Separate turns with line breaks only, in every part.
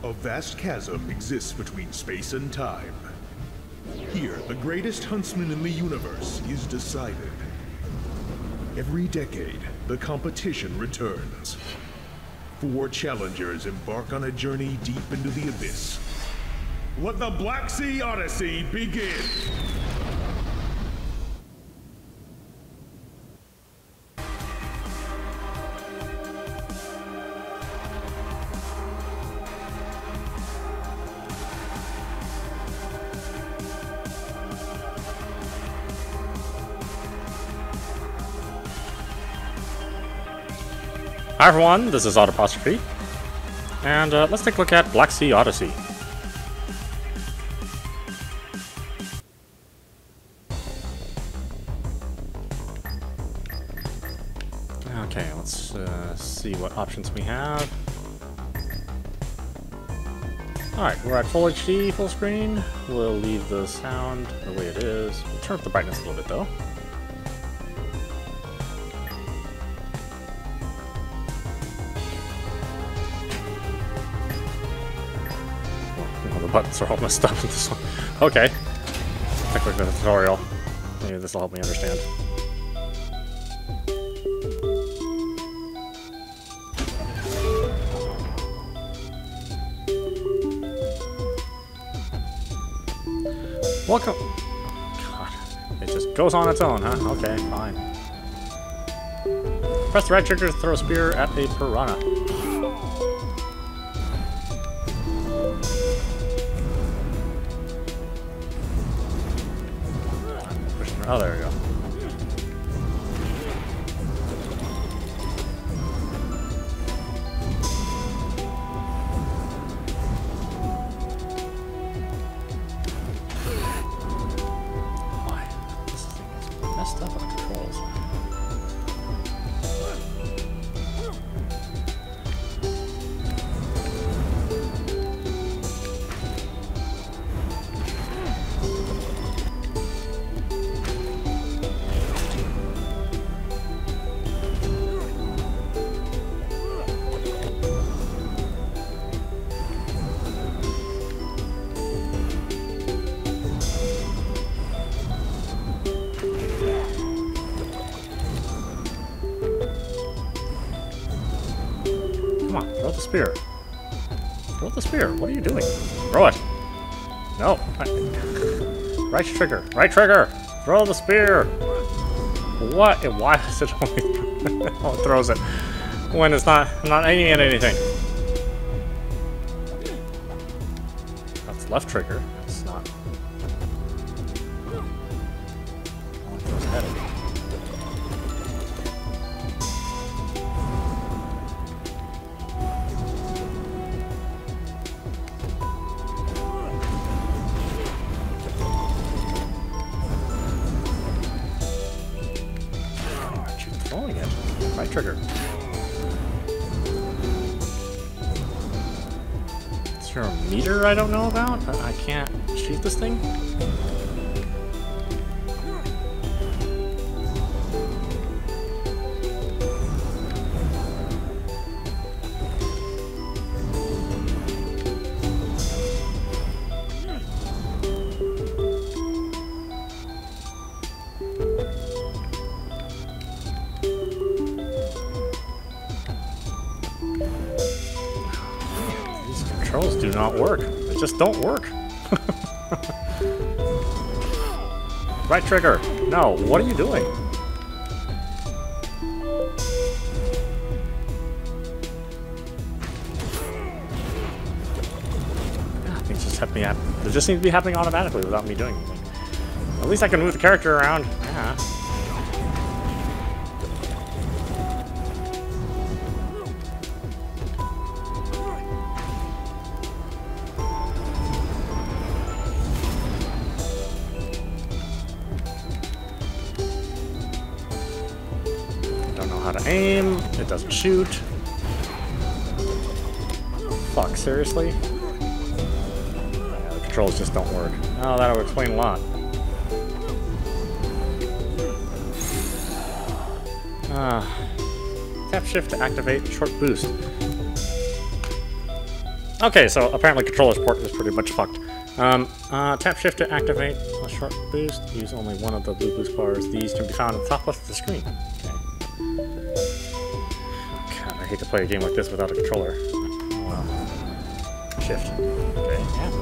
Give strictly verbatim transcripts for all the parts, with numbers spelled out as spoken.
A vast chasm exists between space and time. Here, the greatest huntsman in the universe is decided. Every decade, the competition returns. Four challengers embark on a journey deep into the abyss. Let the Black Sea Odyssey begin!
Hi everyone, this is Autopostrophe, and uh, let's take a look at Black Sea Odyssey. Okay, let's uh, see what options we have. Alright, we're at full H D, full screen. We'll leave the sound the way it is. We'll turn up the brightness a little bit though. The buttons are all messed up in this one. Okay. Quick look at the tutorial. Maybe this will help me understand. Welcome. God, it just goes on its own, huh? Okay, fine. Press the right trigger to throw a spear at a piranha. Oh, there we go. Why? This thing is messed up on controls. Come on, throw the spear. Throw the spear. What are you doing? Throw it. No. Right trigger. Right trigger. Throw the spear. What? Why is it only oh, it throws it when it's not I'm not aiming at anything? That's left trigger. That's not. Oh, it throws ahead of me. Throwing it. Right trigger. Is there a meter I don't know about? I can't shoot this thing? Controls do not work. They just don't work. Right trigger. No, what are you doing? Ah, things just have me at they just seem to be happening automatically without me doing anything. At least I can move the character around. Yeah. How to aim, it doesn't shoot. Fuck, seriously? Yeah, the controls just don't work. Oh, that'll explain a lot. Ah. Tap shift to activate short boost. Okay, so apparently controller's port is pretty much fucked. Um, uh, tap shift to activate a short boost. Use only one of the blue boost bars. These can be found at the top left of the screen. Okay. God, I hate to play a game like this without a controller. Oh, well. Shift. Okay, yeah.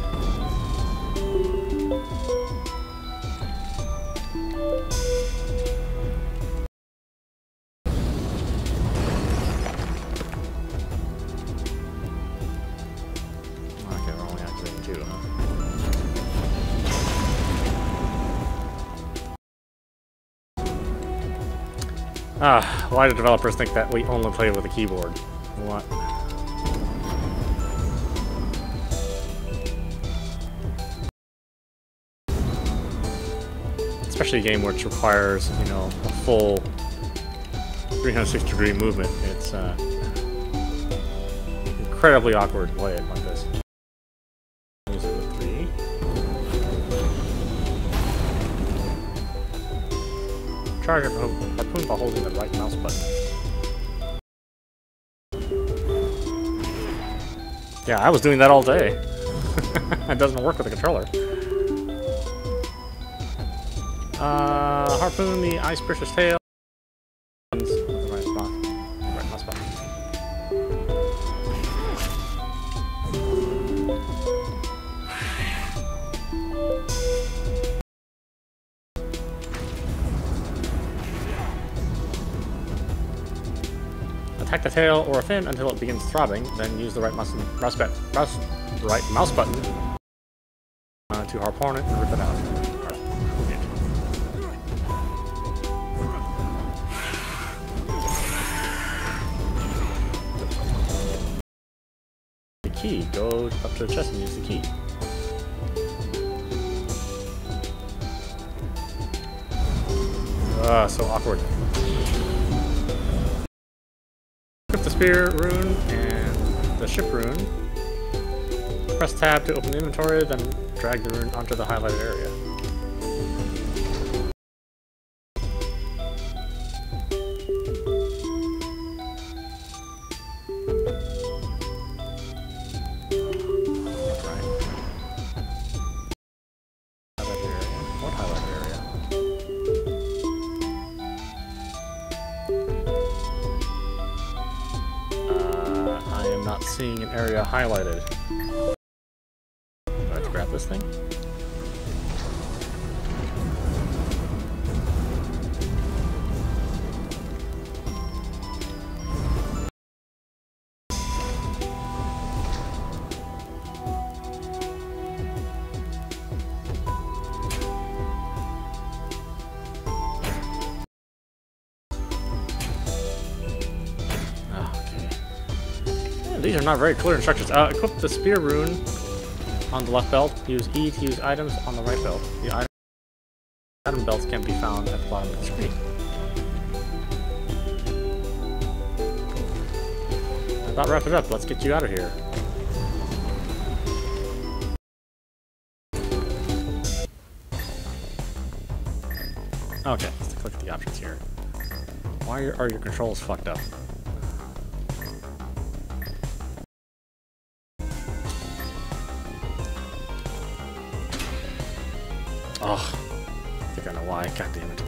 Ah, why do developers think that we only play with a keyboard? What? Especially a game which requires, you know, a full three hundred sixty degree movement. It's uh, incredibly awkward to play it like this. Use it with three. Charge your harpoon by holding the right mouse button. Yeah, I was doing that all day. It doesn't work with a controller. Uh, harpoon the ice piercer's tail. The right mouse, right mouse button. Attack the tail or a fin until it begins throbbing, then use the right mouse, mouse, mouse, right mouse button uh, to harpoon it and rip it out. The key, go up to the chest and use the key. Ah, so awkward. Equip the spear rune and the ship rune. Press tab to open the inventory, then drag the rune onto the highlighted area. Right. Highlighted area. What highlighted area? I am not seeing an area highlighted. Do I have to grab this thing? These are not very clear instructions. Uh, equip the spear rune on the left belt. Use E to use items on the right belt. The item, item belts can be found at the bottom of the screen. That about wraps it up. Let's get you out of here. Okay, let's click at the options here. Why are your, are your controls fucked up? Oh, I think I know why. God damn it.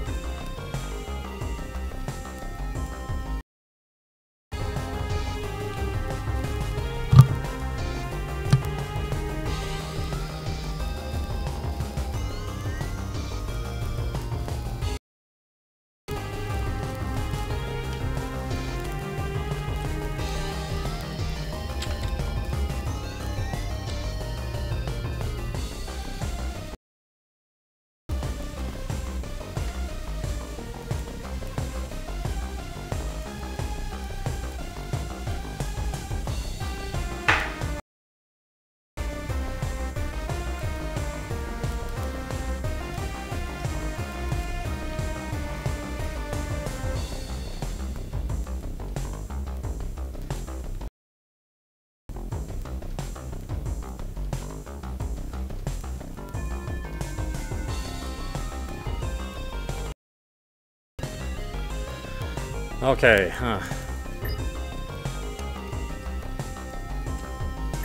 Okay, huh.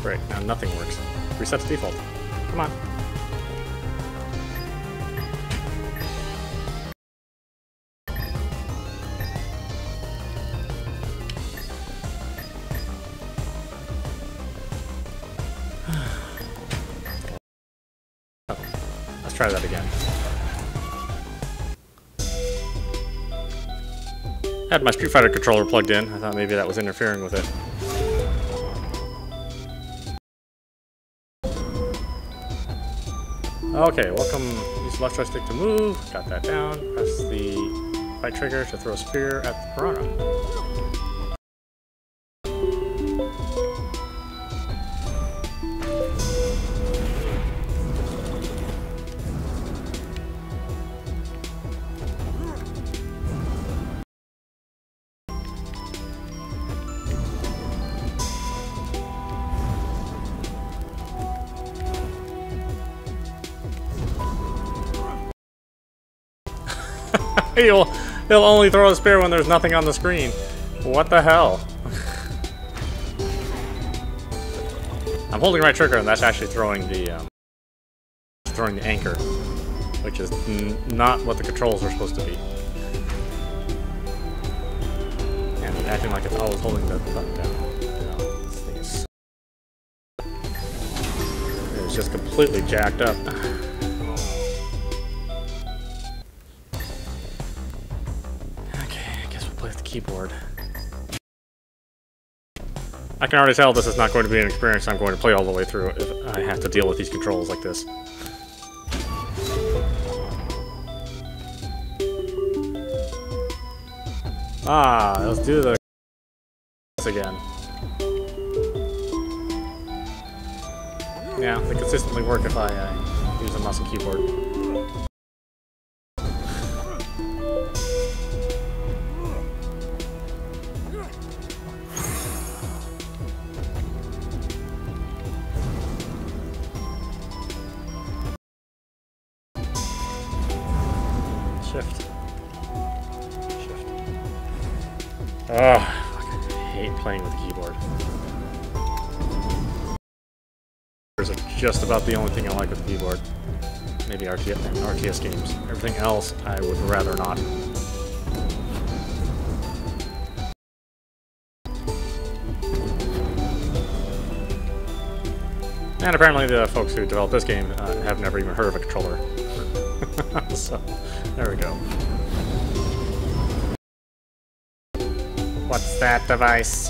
Great, now nothing works. Reset to default. Come on. Let's try that again. I had my Street Fighter controller plugged in. I thought maybe that was interfering with it. Okay, welcome. Use left joystick to move. Got that down. Press the right trigger to throw a spear at the piranha. he'll, he'll only throw a spear when there's nothing on the screen. What the hell? I'm holding right trigger, and that's actually throwing the um, throwing the anchor, which is n not what the controls are supposed to be. And acting like it's always holding the button down. No, this thing is it's just completely jacked up. Keyboard. I can already tell this is not going to be an experience I'm going to play all the way through if I have to deal with these controls like this. Ah, let's do the this again. Yeah, they consistently work if I uh, use a mouse and keyboard. Shift. Shift. Oh, I hate playing with the keyboard. Those are just about the only thing I like with the keyboard. Maybe R T S, R T S games. Everything else, I would rather not. And apparently the folks who developed this game uh, have never even heard of a controller. So, there we go. What's that device?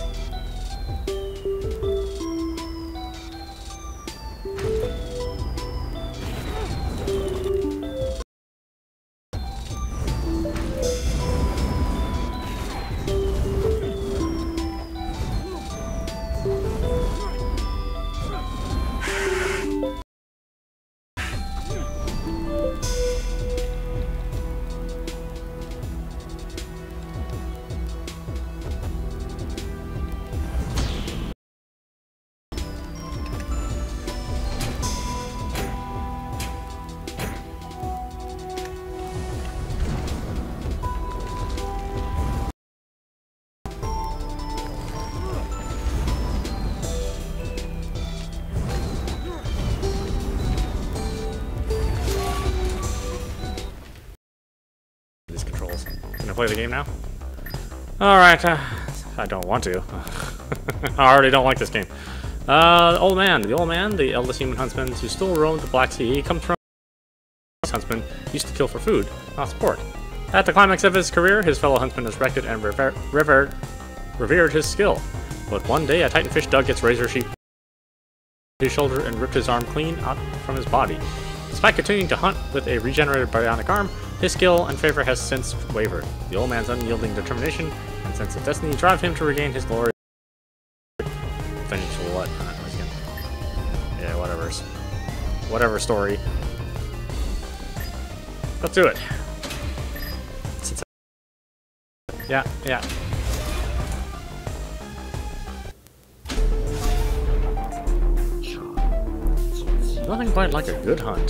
Play the game now? Alright, uh, I don't want to. I already don't like this game. Uh, the old man. The old man, the eldest human huntsman who still roamed the Black Sea, he comes from huntsman used to kill for food, not sport. At the climax of his career, his fellow huntsman respected and rever revered, revered his skill. But one day, a titanfish dug its razor sheep his shoulder and ripped his arm clean out from his body. Despite continuing to hunt with a regenerated bionic arm, his skill and favor has since wavered. The old man's unyielding determination and sense of destiny drive him to regain his glory. Finish what? Yeah, whatever. Whatever story. Let's do it. Yeah, yeah. Nothing quite like a good hunt.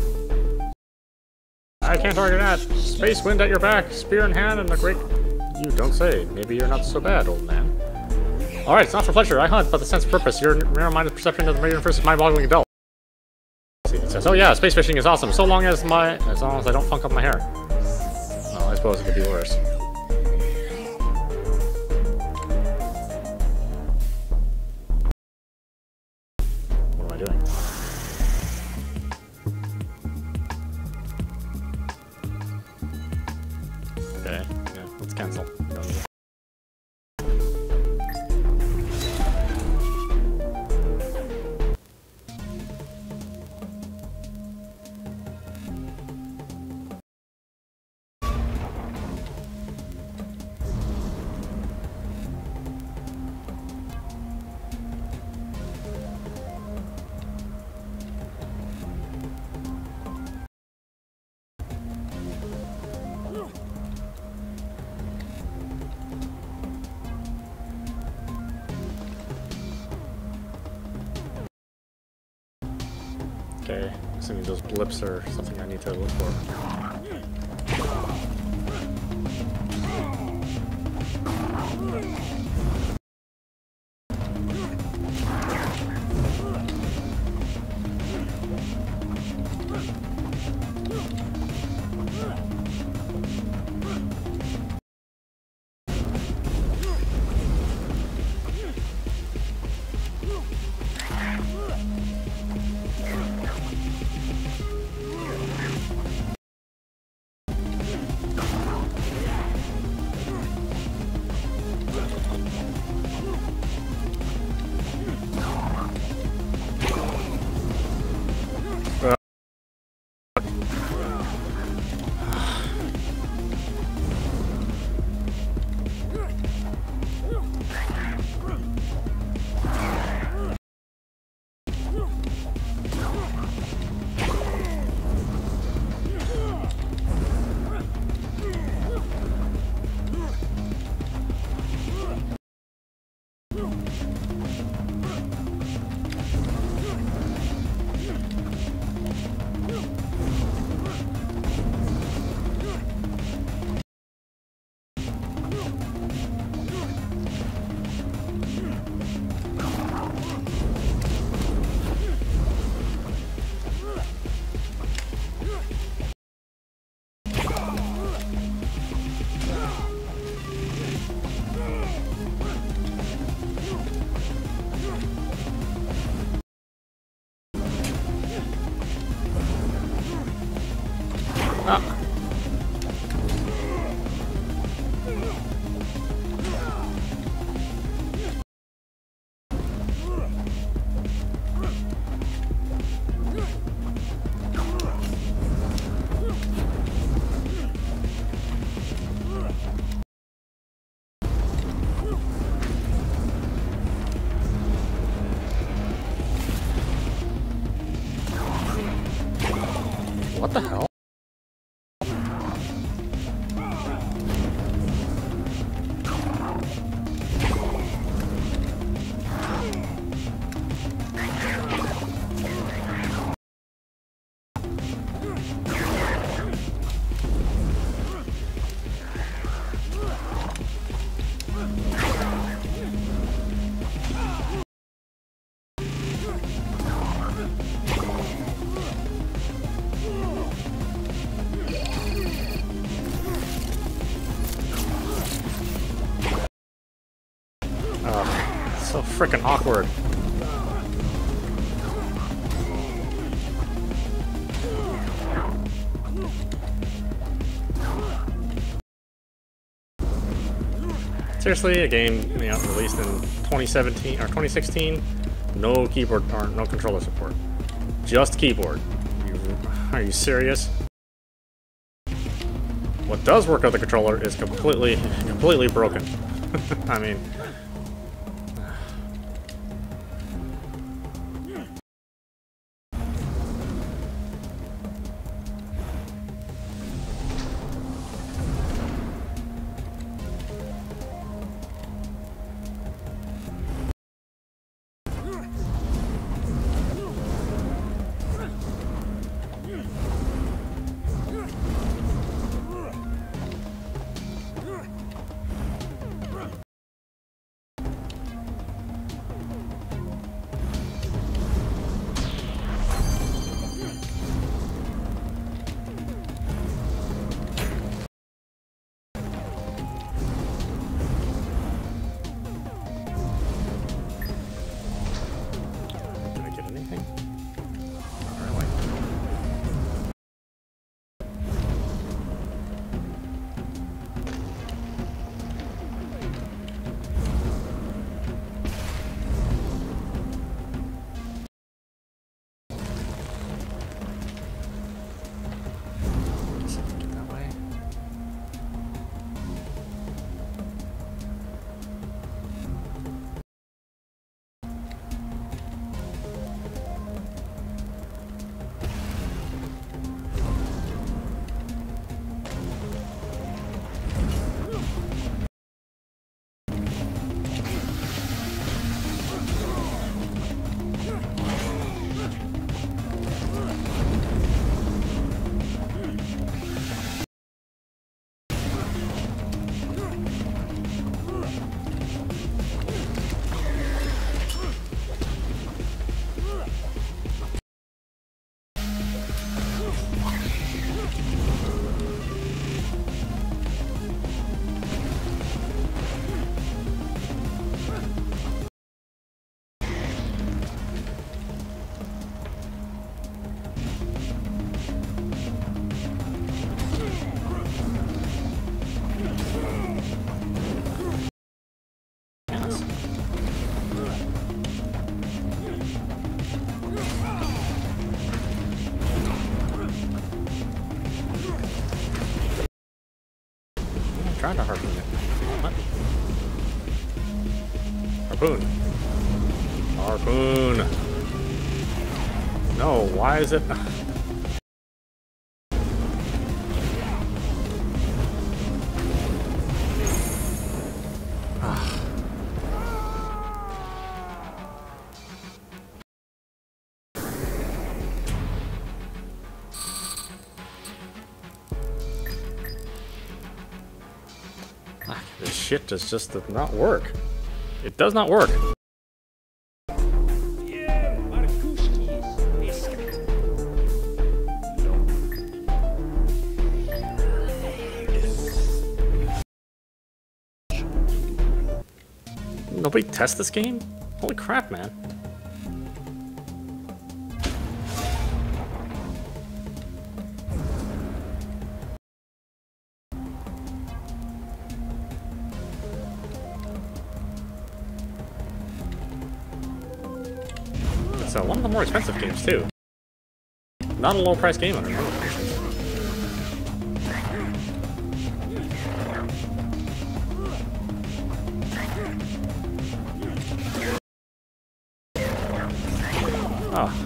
I can't argue that. Space wind at your back, spear in hand, and a great... You don't say. Maybe you're not so bad, old man. Alright, it's not for pleasure. I hunt, but the sense of purpose. Your narrow-minded perception of the universe is mind-boggling adult. It says, oh yeah, space fishing is awesome. So long as my, as long as I don't funk up my hair. Well, I suppose it could be worse. What am I doing? Okay, yeah, let's cancel. Okay, assuming those blips are something I need to look for. What the hell? So freaking awkward. Seriously, a game, you know, released in twenty seventeen or twenty sixteen, no keyboard or no controller support, just keyboard. You, are you serious? What does work with the controller is completely, completely broken. I mean. this. I'm trying to harpoon it. What? Harpoon. Harpoon. No, why is it? This shit does just does not work. It does not work. Nobody test this game? Holy crap, man. It's uh, one of the more expensive games, too. Not a low-price game under normal conditions. Oh.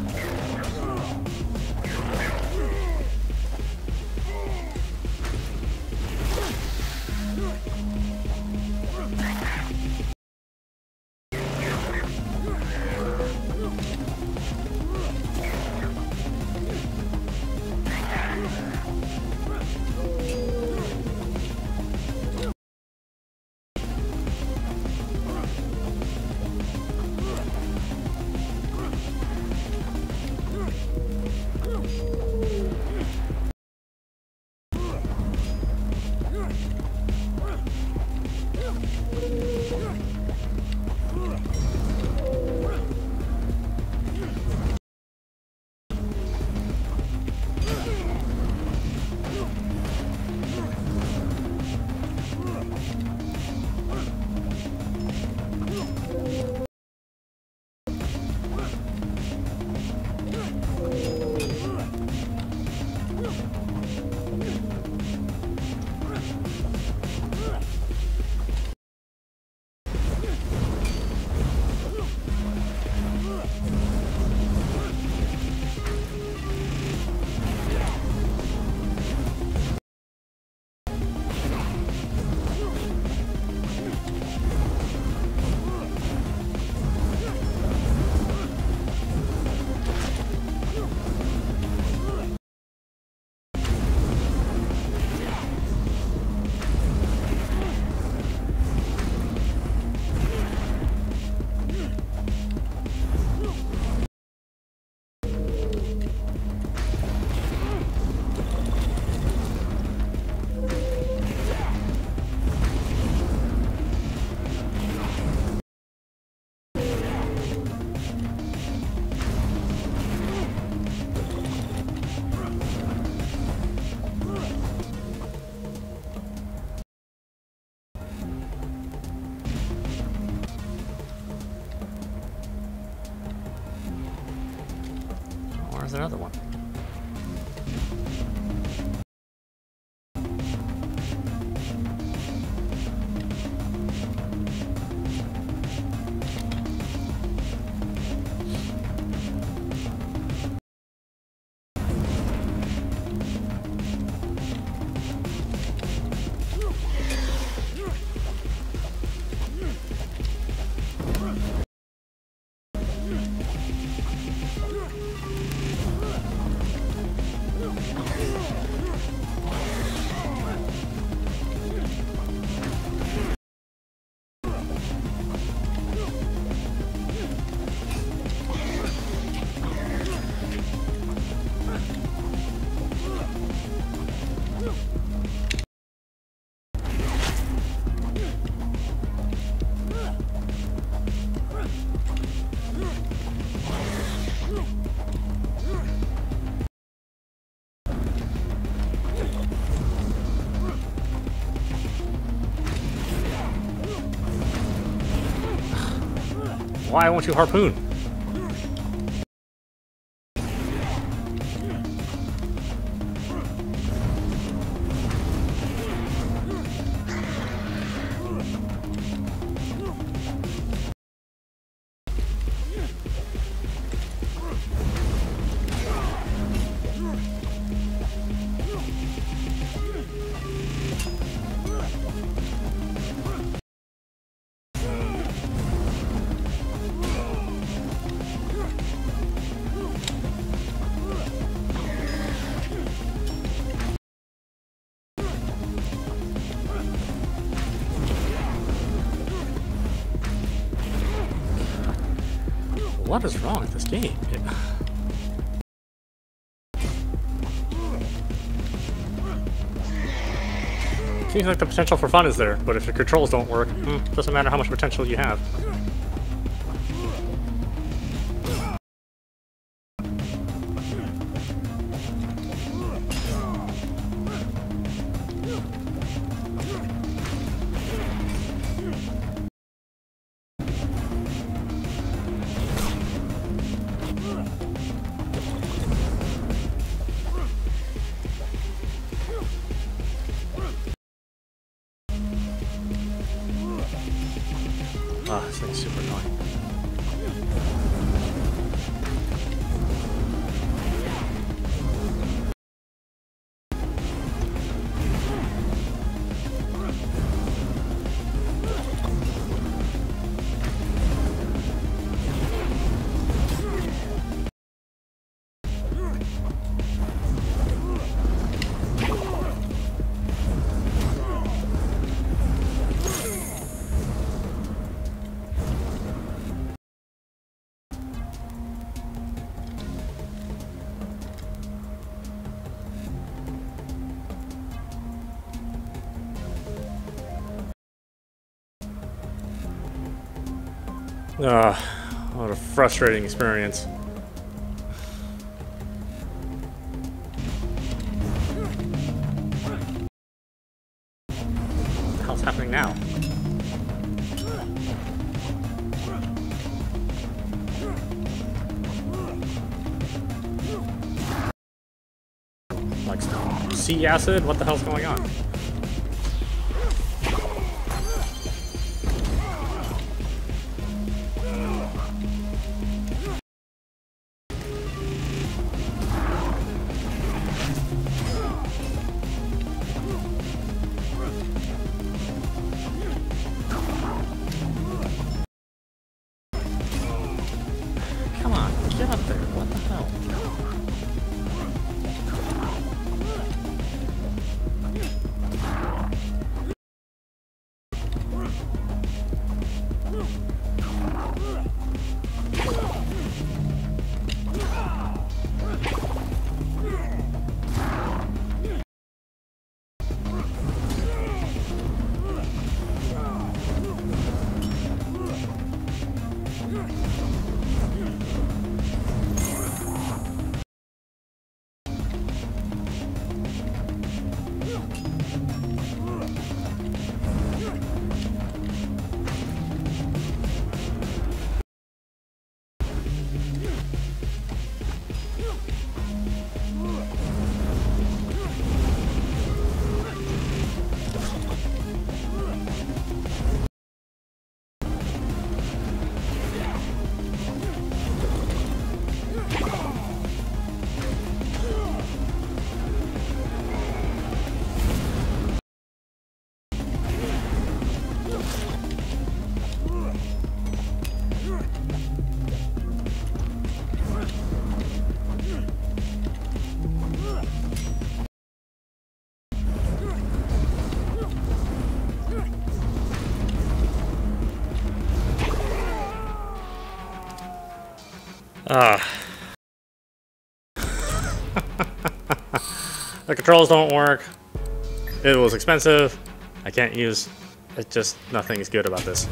Where's another one? Why won't you harpoon? What is wrong with this game? It... Seems like the potential for fun is there, but if your controls don't work, hmm, doesn't matter how much potential you have. Ah, this thing's super annoying. Ah, what a frustrating experience. What the hell's happening now? Like sea acid? What the hell's going on? Get up there, what the hell? Ah. The controls don't work. It was expensive. I can't use. It just, nothing is good about this.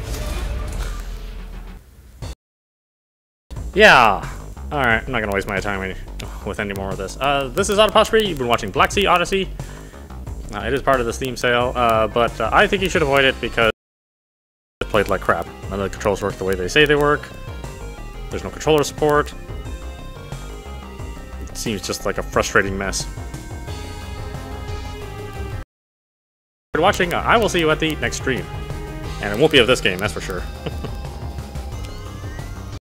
Yeah. Alright, I'm not gonna waste my time any, with any more of this. Uh, this is Autopostry. You've been watching Black Sea Odyssey. Uh, it is part of the Steam sale, uh, but uh, I think you should avoid it because it played like crap. None of the controls work the way they say they work. There's no controller support. It seems just like a frustrating mess. Thanks for watching. I will see you at the next stream. And it won't be of this game, that's for sure.